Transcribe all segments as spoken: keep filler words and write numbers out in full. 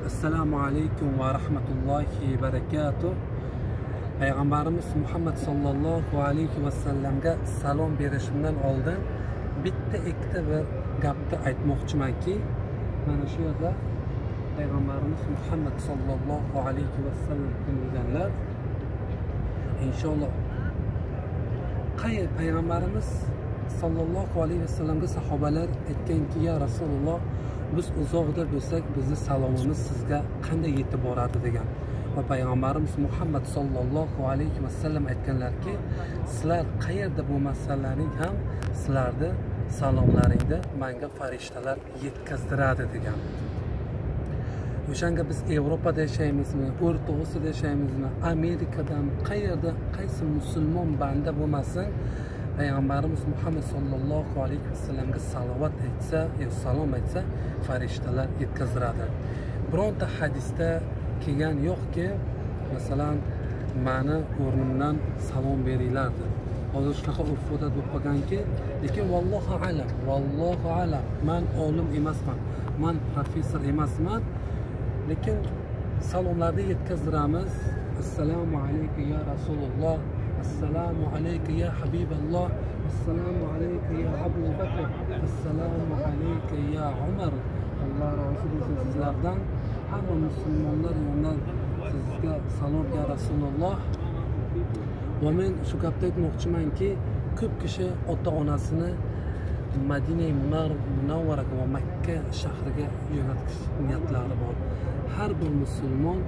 Assalomu alaykum va rahmatullohi va barakatuh. Payg'ambarimiz Muhammad sallallohu alayhi va sallamga salom berishimdan oldin bitta ikkita bir gapni aytmoqchimanki, mana shu yerda Payg'ambarimiz Muhammad sallallohu alayhi va sallam deganlar, inshaalloh qayer Payg'ambarimiz sallallohu alayhi va sallamga sahobalar aytganki, ya Rasululloh, biz uzoqda bo'lsak bizni salomimiz sizga qanday yetib boradi degan. Va Payg'ambarimiz Muhammad sallallohu alayhi va sallam aytganlarki, sizlar qayerda bo'lmasalaring ham sizlarni salomlaringni menga farishtalar yetkazdiradi degan. O'shanga biz Yevropada yashaymizmi, O'rta Osiyoda yashaymizmi, Amerikadan, qayerda qaysi musulmon banda bo'lmasin, Payg'ambarimiz Muhammad sallallohu alayhi va sallamga salovat aytsa, yo salom aytsa, farishtalar yetkazdiradi. Bironta hadisda kelgan yo'qki, masalan, meni o'rnimdan salom beringlar deb. Hozir shunaqa urf-odat bo'lib qolganki, lekin vallohu alam, vallohu alam, men olim emasman, men professor emasman, lekin salomlarni yetkazdiramiz. Assalomu alaykum ya Rasululloh, assalomu alaykum ya Habiballoh, assalomu alaykum ya Abu Bakr, assalomu alaykum ya Umar. Alloh rozi bo'lsin sizlardan, hamma musulmonlar yonidan sizga salom ya Rasululloh. Va men shu gapni aytmoqchimanki, ko'p kishi ota-onasini Madina Munawvaraga va Makka shahriga yo'naltish niyatlari bor. Har bir musulmon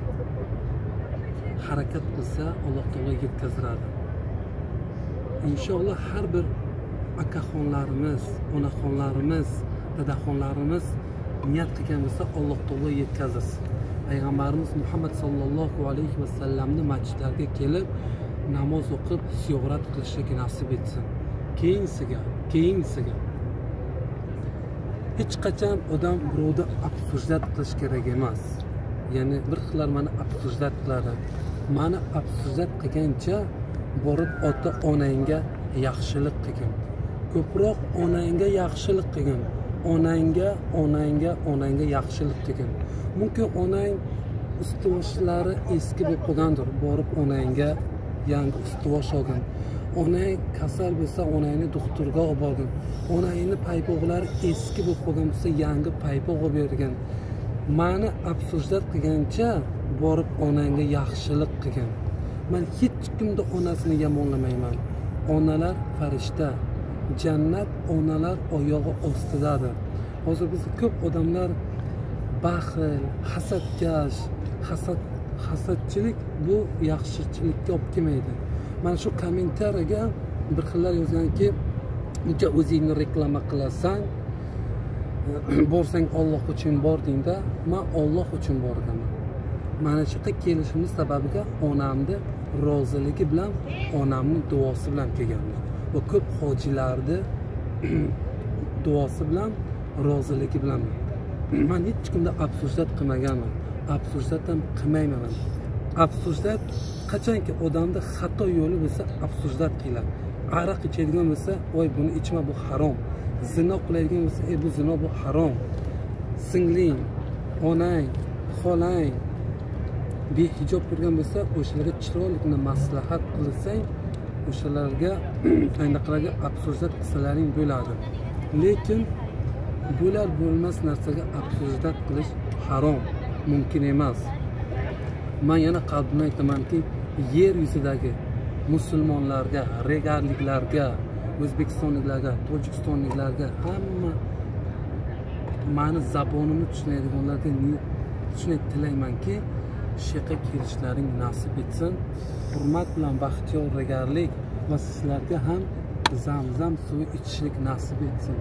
harakat qilsa, Alloh taolo yetkazdiradi. Inshaalloh har bir akaxonlarimiz, onaxonlarimiz, dadaxonlarimiz niyat qilgan bo'lsa, Alloh taolo yetkazsin. Payg'ambarimiz Muhammad sallallohu alayhi va sallamni masjidlarga kelib namoz o'qib, ziyorat qilishga nasib etsin. Keyinsiga, keyinsiga hech qachon odam birovni absujdat qilish kerak emas. Ya'ni bir xillar meni absujdat qiladi. Meni absujdat qilgancha borib ota-onangga yaxshilik qilgin. Ko'proq onangga yaxshilik qilgin. Onangga, onangga, onangga yaxshilik qilgin. Mumkin onang ustuvoshlari eski bo'lib qolgandir. Borib onangga yangi ustuvosh olgin. Onang kasal bo'lsa, onangni doktorga olib borgin. Onangni paypog'lari eski bo'lib qolgan bo'lsa, yangi paypoq olib bergin. Meni absujdat qilgancha borib onangga yaxshilik qilgin. Men hech kimni onasini yomonlamayman. Onalar farishta. Jannat onalar oyog'i ostidadir. Hozir bizda ko'p odamlar baxil, hasadkash, hasad hasadchilik bu yaxshichilikka olib kelmaydi. Mana shu kommentariyaga bir xillar yozganki, "Uncha o'zingni reklama qilasan, borsang Alloh uchun bordingda." Men Alloh uchun borganman. Mana shu yerga kelishimiz sababiga onamni roziligi bilan, onamning duosi bilan kelganman. Va ko'p hojilarni duosi bilan, roziligi bilan. Men hech kimda absujdat qilmaganman. Absujdat ham qilmayman. Absujdat qachonki odamda xato yo'li bo'lsa, absujdat qiladi. Aroq ichadigan bo'lsa, "Voy, buni ichma, bu harom." Zino qiladigan bo'lsa, "Ey, bu zino, bu harom." Singling, onang, xolang behijob turgan bo'lsa, o'shalarga chiroyli maslahat qilsang, o'shalarga ayniqlarga absujdat qilsalaring bo'ladi. Lekin bo'lar bo'lmas narsaga absujdat qilish harom, mumkin emas. Men yana qalbimdan aytamanki, yer yuzidagi musulmonlarga, regarliklarga, o'zbekistonliklarga, tojikistonliklarga, hamma meni zabonimni tushunadiganlarga shunday tilaymanki, shu yerga kelishlaring nasib etsin. Hurmat bilan baxtiyor regarlik va sizlarga ham zamzam suvi ichishlik nasib etsin.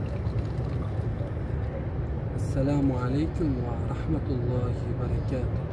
Assalomu alaykum va rahmatullohi va barakatuh.